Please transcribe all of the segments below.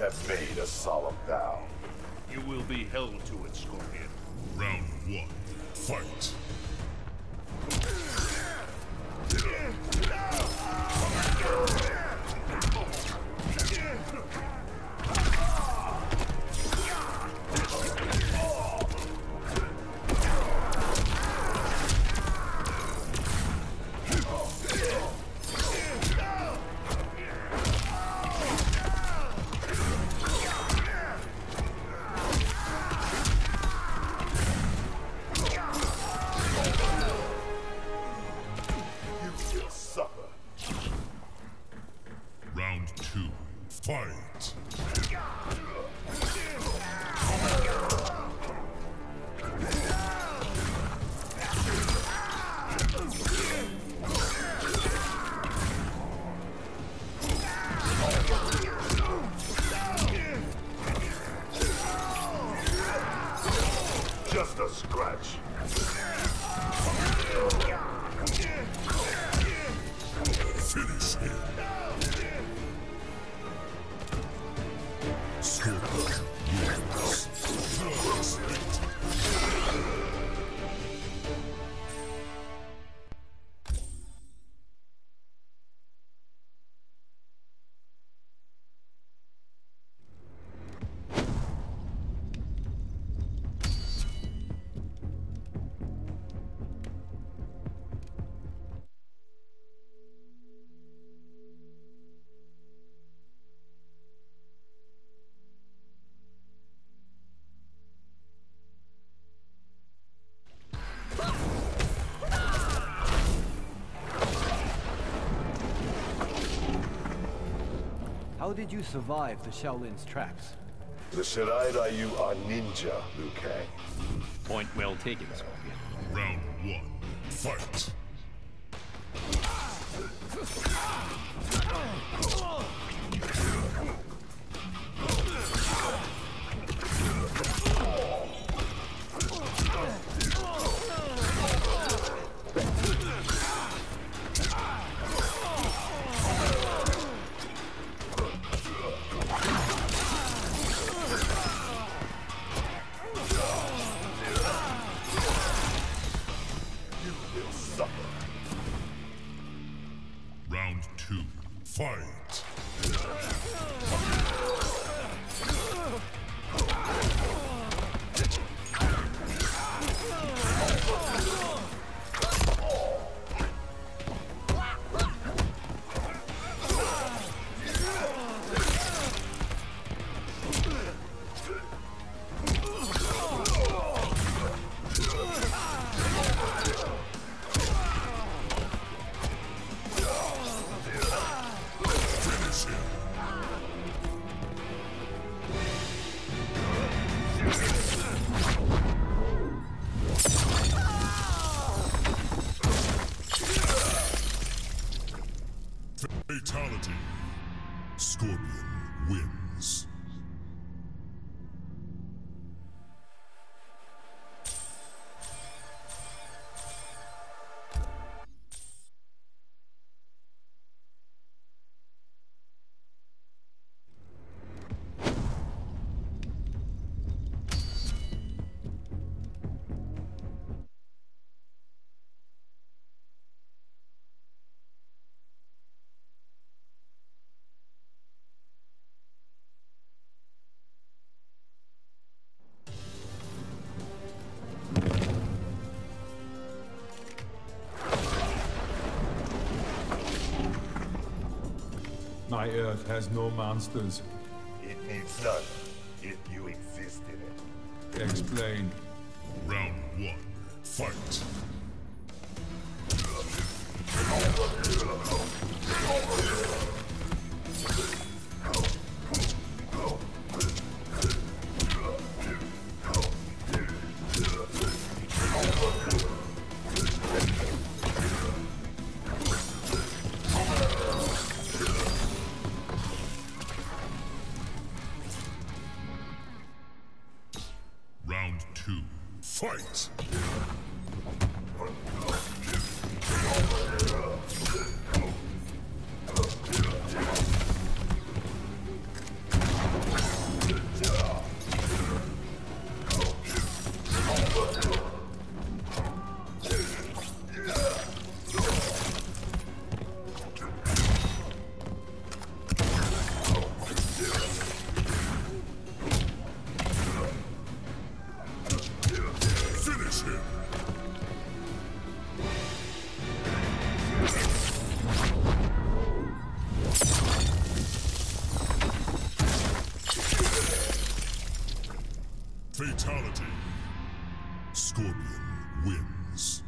have made a solemn vow. You will be held to it, Scorpion. Round 1. Fight! Round 2. Fight! Just a scratch. Finish him! Scorpion wins. Flawless victory. How did you survive the Shaolin's tracks? The Shirai Ryu are ninja, Liu Kang. Point well taken, Scorpion. Round 1. Fight! Round 2. Fight! Fatality. Scorpion wins. My Earth has no monsters. It needs none, if you exist in it. Explain. Round 1. Fight! Round 2. Fight! Fatality. Scorpion wins.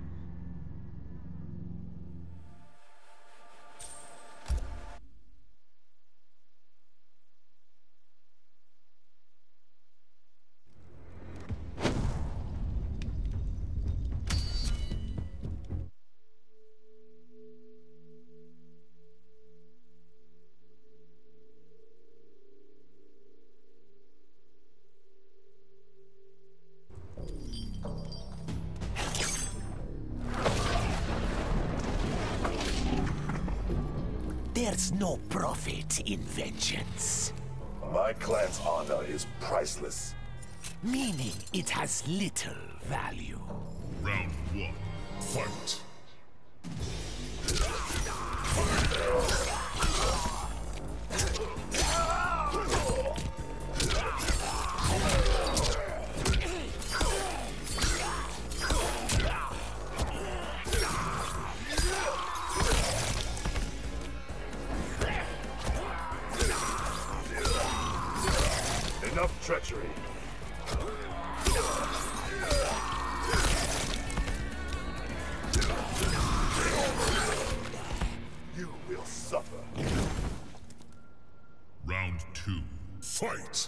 There's no profit in vengeance. My clan's honor is priceless. Meaning it has little value. Round 1. Fight. Enough treachery. You will suffer. Round 2. Fight.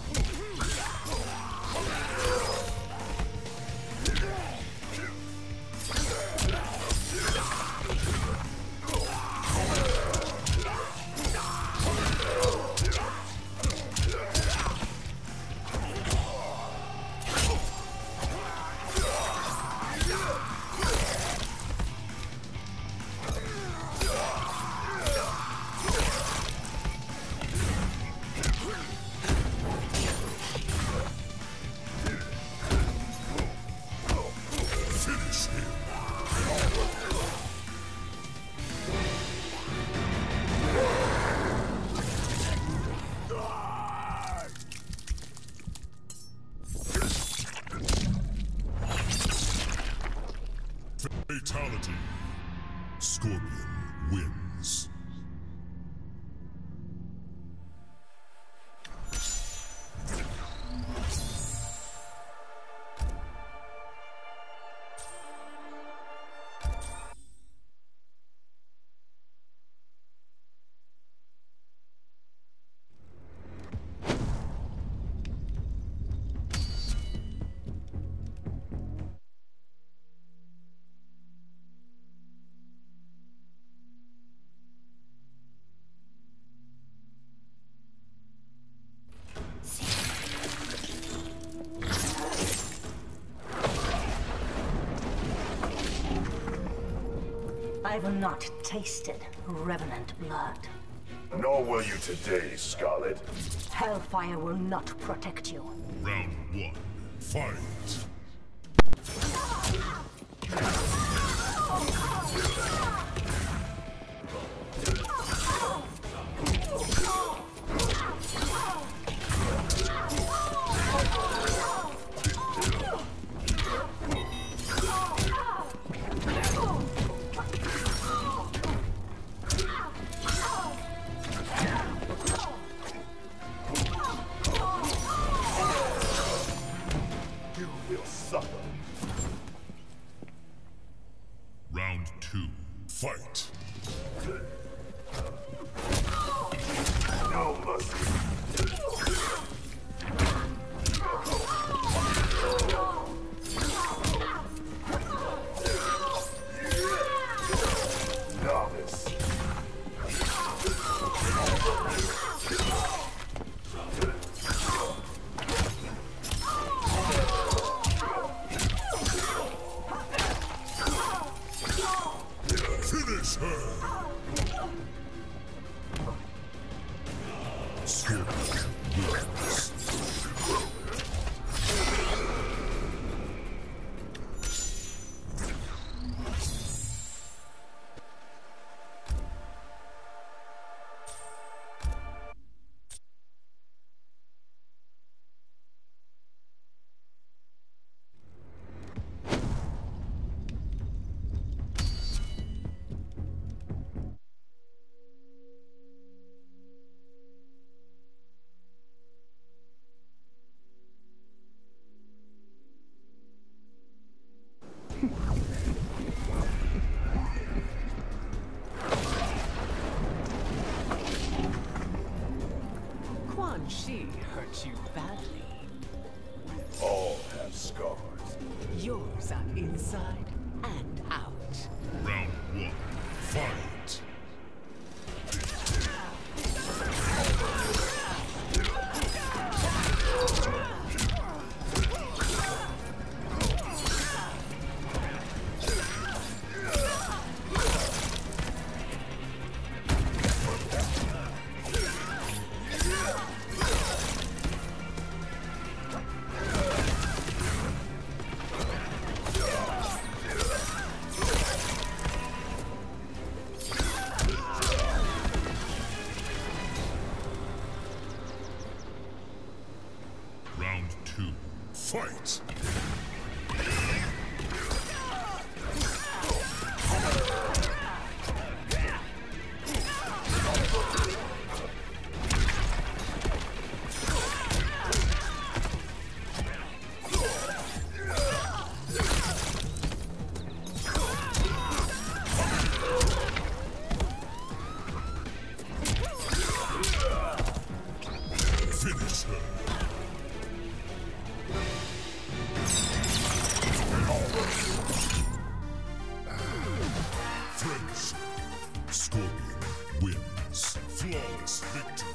Fatality. Scorpion wins. I've not tasted revenant blood. Nor will you today, Scarlet. Hellfire will not protect you. Round 1. Fight. You will suffer. Round 2. Fight. No mercy. Novice. Finish her! Quan Shi hurt you badly. All have scars. Yours are inside and out. Round 1. Fight! Round 2. Fight! Finish her! Friends, Scorpion wins. Flawless victory.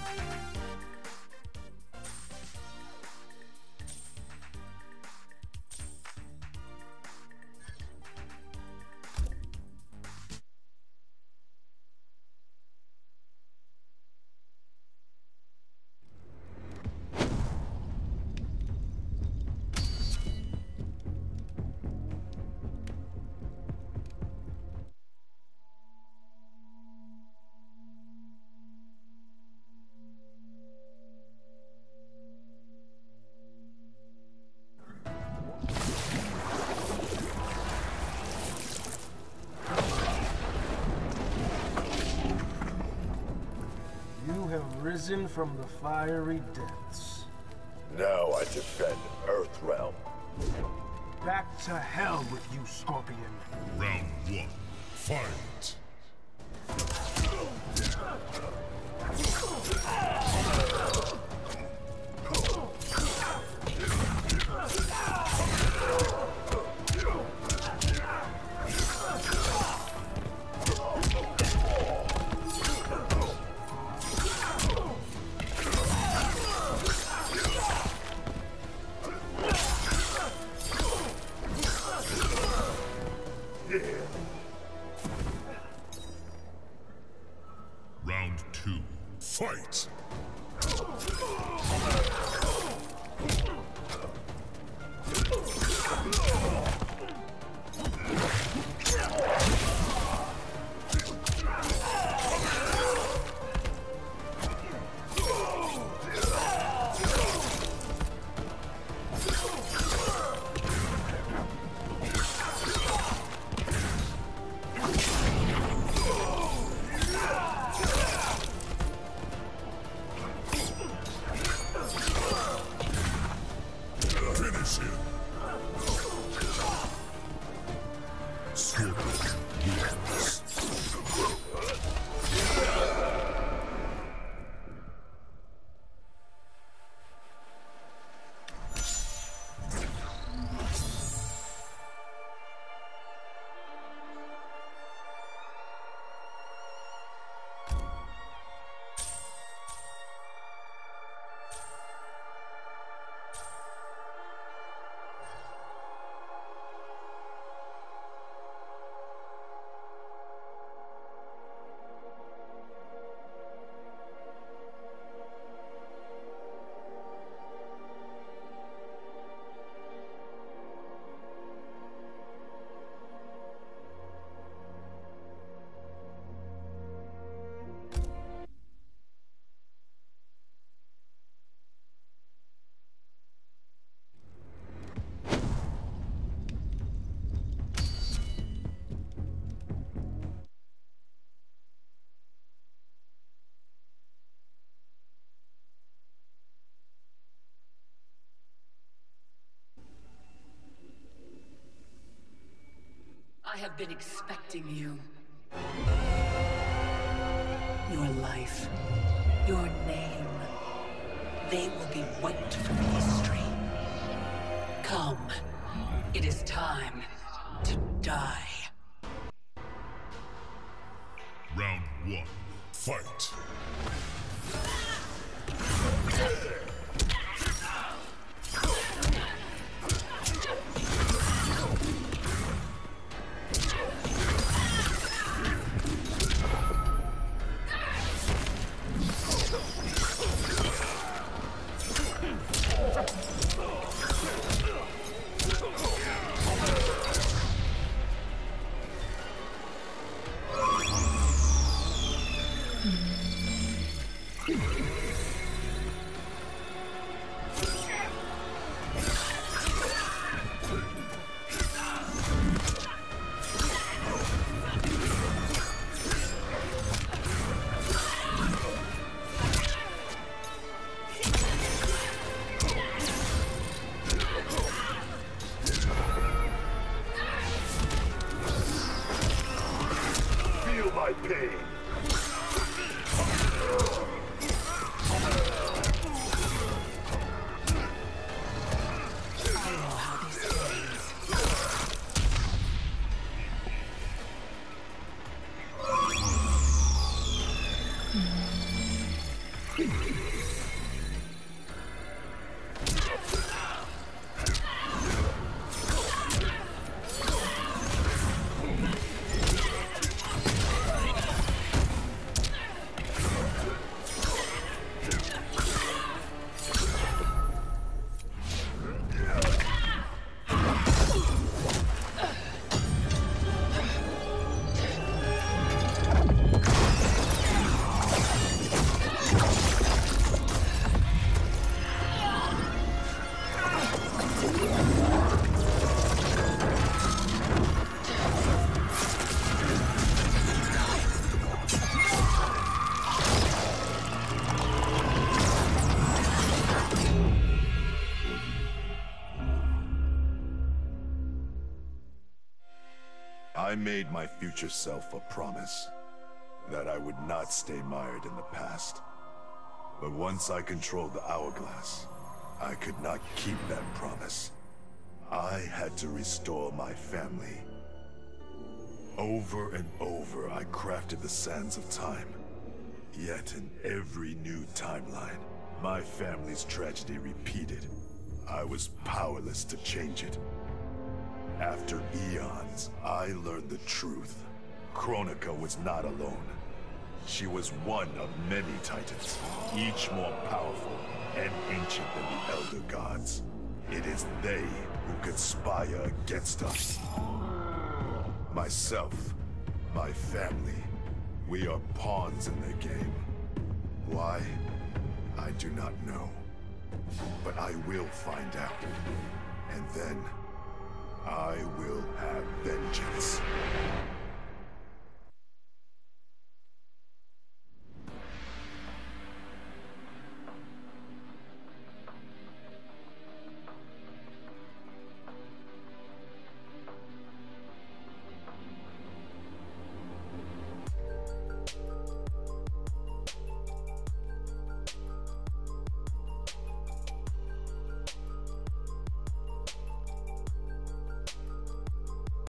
You have risen from the fiery depths. Now I defend Earthrealm. Back to hell with you, Scorpion. Round 1. Fight! Round 2. Fight! have been expecting you. Your life, your name, they will be wiped from history. Come, it is time to die. Round 1. Fight! Feel my pain. I made my future self a promise that I would not stay mired in the past. But once I controlled the hourglass, I could not keep that promise. I had to restore my family. Over and over, I crafted the sands of time. Yet in every new timeline, my family's tragedy repeated. I was powerless to change it. After eons, I learned the truth. Kronika was not alone. She was one of many titans, each more powerful and ancient than the Elder Gods. It is they who conspire against us. Myself, my family, we are pawns in their game. Why? I do not know. But I will find out. And then I will have vengeance.